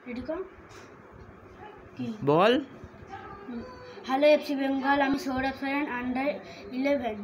Ready কর কি বল। Hello FC Bengal, আমি সৌরভ সোরেন, আন্ডার 11।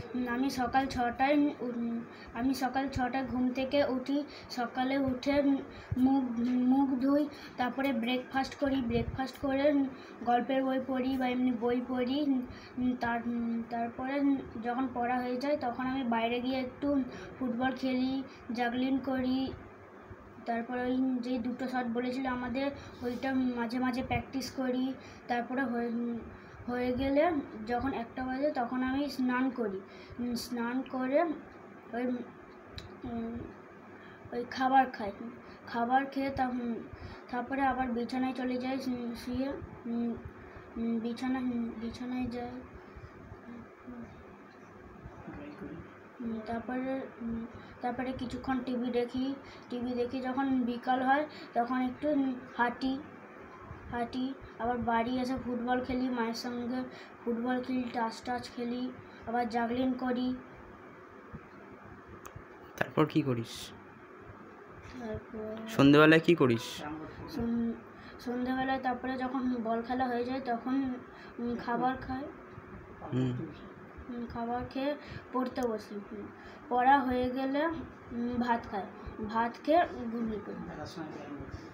আমি সকাল ছটায় ঘুম থেকে উঠি। সকালে উঠে মুখ ধুই, তারপরে ব্রেকফাস্ট করে গল্পের বই পড়ি বা এমনি বই পড়ি। তারপরে যখন পড়া হয়ে যায় তখন আমি বাইরে গিয়ে একটু ফুটবল খেলি, জাগলিং করি। তারপরে ওই যে দুটো শট বলেছিল আমাদের, ওইটা মাঝে মাঝে প্র্যাকটিস করি। তারপরে হয়ে গেলে যখন 1টা বাজে তখন আমি স্নান করি। স্নান করে ওই খাবার খেয়ে তারপরে আবার বিছানায় চলে যাই, শুয়ে বিছানায় যাই। তারপরে কিছুক্ষণ টিভি দেখি। যখন বিকাল হয় তখন একটু হাঁটি। আবার বাড়ি এসে ফুটবল খেলি, মায়ের সঙ্গে ফুটবল খেলি, টাচ খেলি, আবার জাগলিং করি। তারপর কি করিস? সন্ধ্যেবেলায় কি করিস? সন্ধ্যেবেলায় তারপরে যখন বল খেলা হয়ে যায় তখন খাবার খাই। খাবার খেয়ে পড়তে বসি। পড়া হয়ে গেলে ভাত খেয়ে ঘুমিয়ে পড়ি।